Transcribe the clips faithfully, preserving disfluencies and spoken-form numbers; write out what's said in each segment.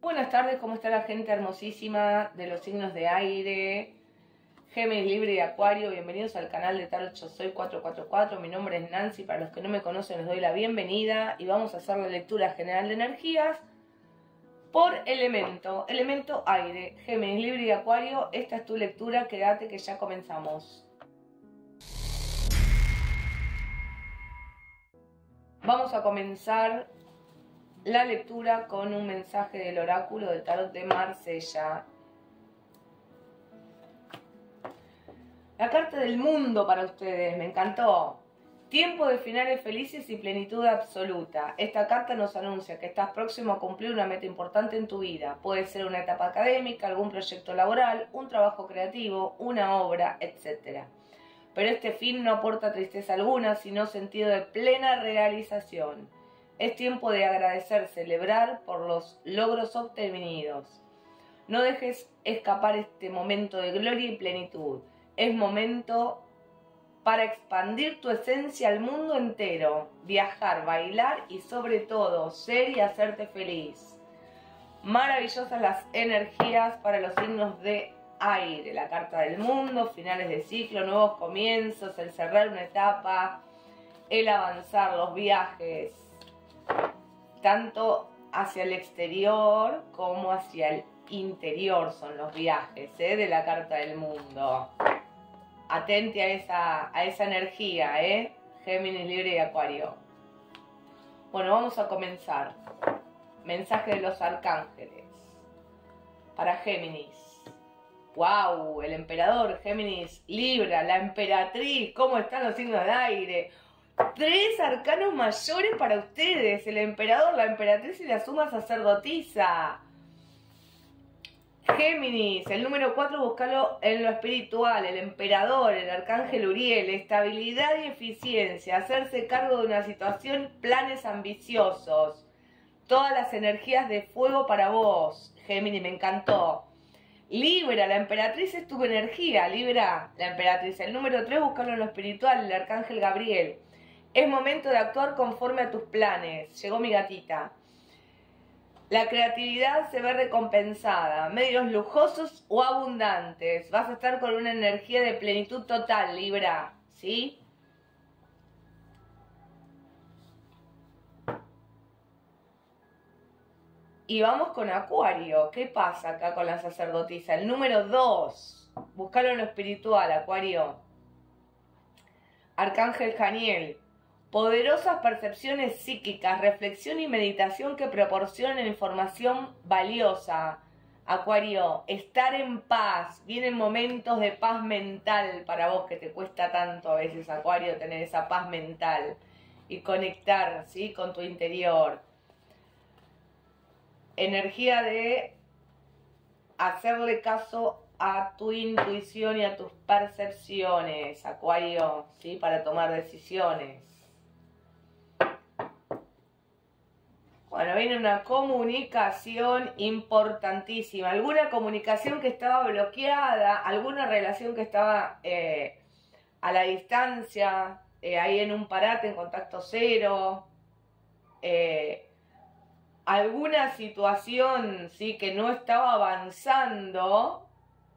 Buenas tardes, ¿cómo está la gente hermosísima de los signos de aire? Géminis, Libra y Acuario, bienvenidos al canal de Tarot Yo Soy cuatro cuatro cuatro, mi nombre es Nancy, para los que no me conocen les doy la bienvenida y vamos a hacer la lectura general de energías por elemento, elemento aire, Géminis, Libra y Acuario. Esta es tu lectura, quédate que ya comenzamos. Vamos a comenzar la lectura con un mensaje del oráculo del tarot de Marsella. La carta del mundo para ustedes, me encantó. Tiempo de finales felices y plenitud absoluta. Esta carta nos anuncia que estás próximo a cumplir una meta importante en tu vida. Puede ser una etapa académica, algún proyecto laboral, un trabajo creativo, una obra, etcétera. Pero este fin no aporta tristeza alguna, sino sentido de plena realización. Es tiempo de agradecer, celebrar por los logros obtenidos. No dejes escapar este momento de gloria y plenitud. Es momento para expandir tu esencia al mundo entero, viajar, bailar y sobre todo ser y hacerte feliz. Maravillosas las energías para los signos de aire. La carta del mundo, finales de ciclo, nuevos comienzos, el cerrar una etapa, el avanzar, los viajes, tanto hacia el exterior como hacia el interior son los viajes, ¿eh? De la carta del mundo. Atente a esa, a esa energía, ¿eh? Géminis, Libra y Acuario. Bueno, vamos a comenzar. Mensaje de los arcángeles para Géminis. ¡Wow! El emperador, Géminis, Libra, la emperatriz. ¿Cómo están los signos de aire? Tres arcanos mayores para ustedes: el emperador, la emperatriz y la suma sacerdotisa. Géminis, el número cuatro, búscalo en lo espiritual. El emperador, el arcángel Uriel, estabilidad y eficiencia, hacerse cargo de una situación, planes ambiciosos. Todas las energías de fuego para vos, Géminis, me encantó. Libra, la emperatriz es tu energía. Libra, la emperatriz, el número tres, búscalo en lo espiritual. El arcángel Gabriel. Es momento de actuar conforme a tus planes. Llegó mi gatita. La creatividad se ve recompensada. Medios lujosos o abundantes. Vas a estar con una energía de plenitud total, Libra. ¿Sí? Y vamos con Acuario. ¿Qué pasa acá con la sacerdotisa? El número dos. Búscalo en lo espiritual, Acuario. Arcángel Janiel. Poderosas percepciones psíquicas, reflexión y meditación que proporcionan información valiosa. Acuario, estar en paz. Vienen momentos de paz mental para vos, que te cuesta tanto a veces, Acuario, tener esa paz mental y conectar, ¿sí?, con tu interior. Energía de hacerle caso a tu intuición y a tus percepciones, Acuario, ¿sí?, para tomar decisiones. Bueno, viene una comunicación importantísima. Alguna comunicación que estaba bloqueada, alguna relación que estaba eh, a la distancia, eh, ahí en un parate, en contacto cero. Eh, alguna situación, sí, que no estaba avanzando,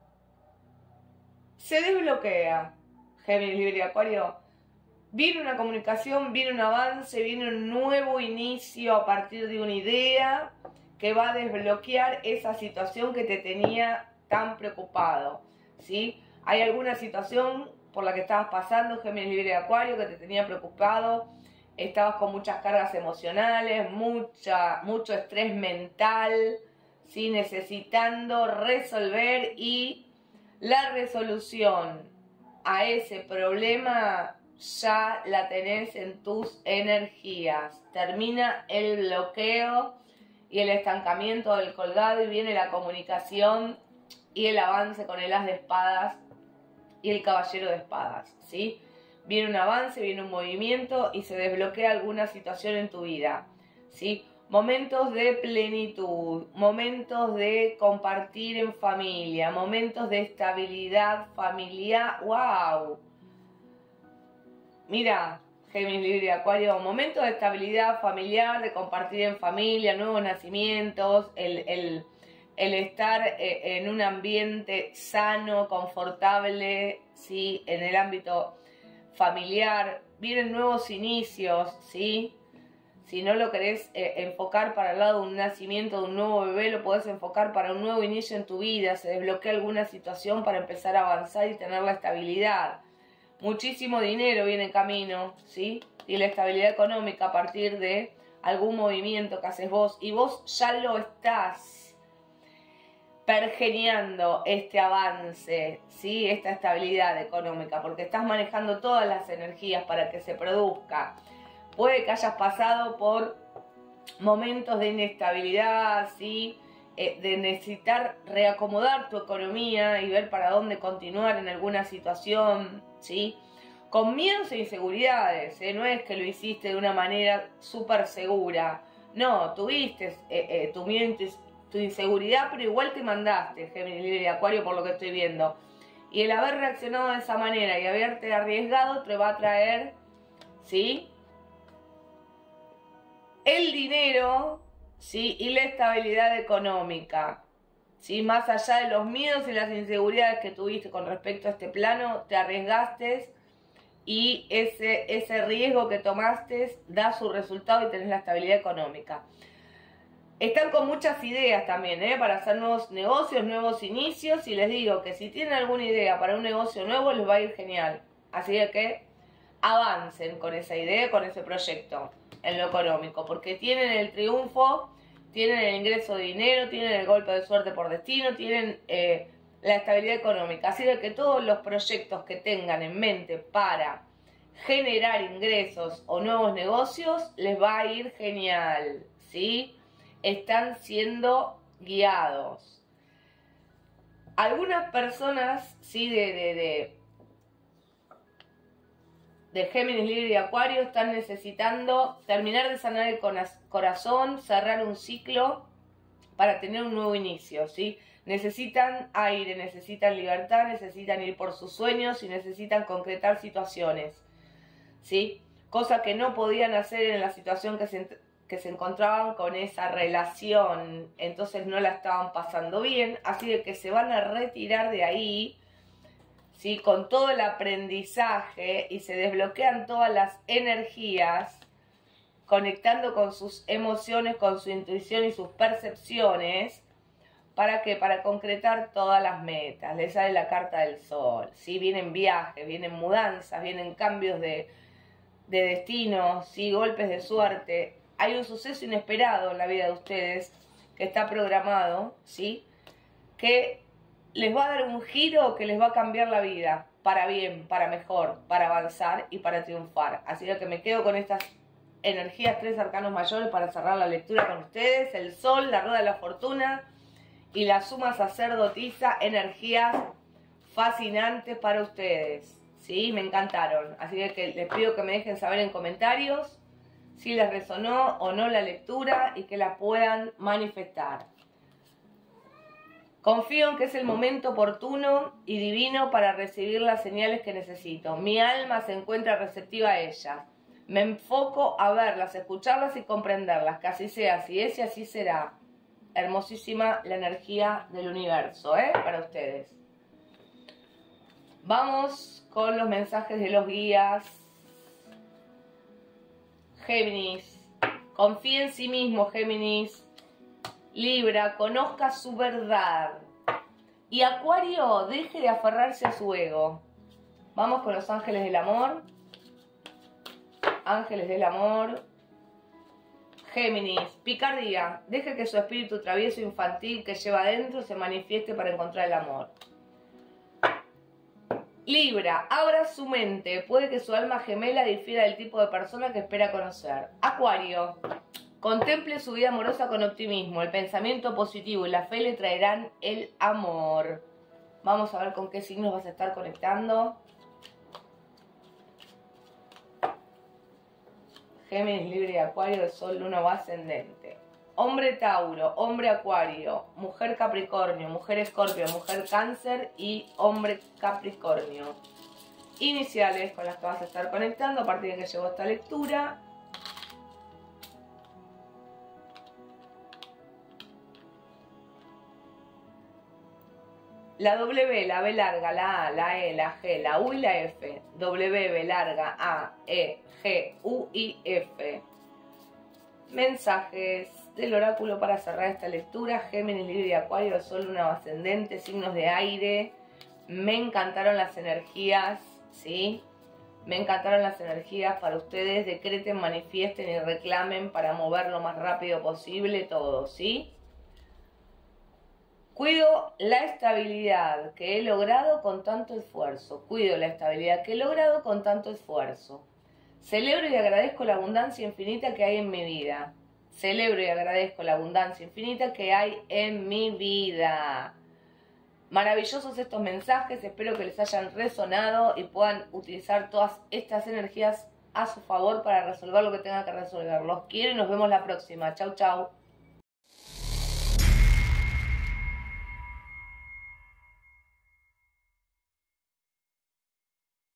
se desbloquea. Géminis, Libra y Acuario. Viene una comunicación, viene un avance, viene un nuevo inicio a partir de una idea que va a desbloquear esa situación que te tenía tan preocupado, ¿sí? Hay alguna situación por la que estabas pasando, Géminis, Libra y Acuario, que te tenía preocupado. Estabas con muchas cargas emocionales, mucha, mucho estrés mental, ¿sí?, necesitando resolver, y la resolución a ese problema ya la tenés en tus energías. Termina el bloqueo y el estancamiento del colgado y viene la comunicación y el avance con el as de espadas y el caballero de espadas, ¿sí? Viene un avance, viene un movimiento y se desbloquea alguna situación en tu vida, ¿sí? Momentos de plenitud, momentos de compartir en familia, momentos de estabilidad familiar. ¡Wow! Mira, Géminis, Libra y Acuario, momentos de estabilidad familiar, de compartir en familia, nuevos nacimientos, el, el, el estar eh, en un ambiente sano, confortable, ¿sí? En el ámbito familiar, vienen nuevos inicios, ¿sí? Si no lo querés eh, enfocar para el lado de un nacimiento de un nuevo bebé, lo podés enfocar para un nuevo inicio en tu vida, se desbloquea alguna situación para empezar a avanzar y tener la estabilidad. Muchísimo dinero viene en camino, ¿sí? Y la estabilidad económica a partir de algún movimiento que haces vos. Y vos ya lo estás pergeñando, este avance, ¿sí? Esta estabilidad económica, porque estás manejando todas las energías para que se produzca. Puede que hayas pasado por momentos de inestabilidad, ¿sí? Eh, de necesitar reacomodar tu economía y ver para dónde continuar en alguna situación, ¿sí? Con miedos e inseguridades, ¿eh? No es que lo hiciste de una manera súper segura. No, tuviste eh, eh, tu miedo, tu inseguridad, pero igual te mandaste, Géminis, Libra y Acuario, por lo que estoy viendo. Y el haber reaccionado de esa manera y haberte arriesgado te va a traer, ¿sí? El dinero, ¿sí? Y la estabilidad económica, ¿sí? Más allá de los miedos y las inseguridades que tuviste con respecto a este plano, te arriesgaste y ese, ese riesgo que tomaste da su resultado y tenés la estabilidad económica. Están con muchas ideas también, ¿eh? Para hacer nuevos negocios, nuevos inicios, y les digo que si tienen alguna idea para un negocio nuevo les va a ir genial. Así que avancen con esa idea, con ese proyecto en lo económico, porque tienen el triunfo, tienen el ingreso de dinero, tienen el golpe de suerte por destino, tienen eh, la estabilidad económica. Así que todos los proyectos que tengan en mente para generar ingresos o nuevos negocios les va a ir genial, ¿sí? Están siendo guiados. Algunas personas, sí, de, de, de de Géminis, Libra y Acuario están necesitando terminar de sanar el corazón, cerrar un ciclo para tener un nuevo inicio, ¿sí? Necesitan aire, necesitan libertad, necesitan ir por sus sueños y necesitan concretar situaciones, ¿sí? Cosa que no podían hacer en la situación que se, que se encontraban con esa relación, entonces no la estaban pasando bien, así de que se van a retirar de ahí, ¿sí? Con todo el aprendizaje, y se desbloquean todas las energías, conectando con sus emociones, con su intuición y sus percepciones. ¿Para qué? Para concretar todas las metas. Les sale la carta del sol, ¿sí? Vienen viajes, vienen mudanzas, vienen cambios de, de destino, ¿sí? Golpes de suerte. Hay un suceso inesperado en la vida de ustedes que está programado, ¿sí? Que les va a dar un giro que les va a cambiar la vida, para bien, para mejor, para avanzar y para triunfar. Así que me quedo con estas energías, tres arcanos mayores para cerrar la lectura con ustedes. El sol, la rueda de la fortuna y la suma sacerdotisa, energías fascinantes para ustedes, ¿sí? Me encantaron. Así que les pido que me dejen saber en comentarios si les resonó o no la lectura y que la puedan manifestar. Confío en que es el momento oportuno y divino para recibir las señales que necesito. Mi alma se encuentra receptiva a ellas. Me enfoco a verlas, escucharlas y comprenderlas. Que así sea, así es y así será. Hermosísima la energía del universo, ¿eh? Para ustedes. Vamos con los mensajes de los guías. Géminis. Confíe en sí mismo, Géminis. Libra, conozca su verdad. Y Acuario, deje de aferrarse a su ego. Vamos con los ángeles del amor. Ángeles del amor. Géminis, picardía. Deje que su espíritu travieso infantil que lleva adentro se manifieste para encontrar el amor. Libra, abra su mente. Puede que su alma gemela difiera del tipo de persona que espera conocer. Acuario, contemple su vida amorosa con optimismo. El pensamiento positivo y la fe le traerán el amor. Vamos a ver con qué signos vas a estar conectando. Géminis, Libra y Acuario, de Sol, Luna o Ascendente. Hombre Tauro, hombre Acuario, mujer Capricornio, mujer Escorpio, mujer Cáncer y hombre Capricornio. iniciales con las que vas a estar conectando a partir de que llegó esta lectura. La W, la B larga, la A, la E, la G, la U y la F. W, B larga, A, E, G, U y F. Mensajes del oráculo para cerrar esta lectura. Géminis, Libra y Acuario, Sol, Luna, ascendente, signos de aire. Me encantaron las energías, ¿sí? Me encantaron las energías para ustedes. Decreten, manifiesten y reclamen para mover lo más rápido posible todo, ¿sí? Cuido la estabilidad que he logrado con tanto esfuerzo. Cuido la estabilidad que he logrado con tanto esfuerzo. Celebro y agradezco la abundancia infinita que hay en mi vida. Celebro y agradezco la abundancia infinita que hay en mi vida. Maravillosos estos mensajes. Espero que les hayan resonado y puedan utilizar todas estas energías a su favor para resolver lo que tengan que resolver. Los quiero y nos vemos la próxima. Chau, chau.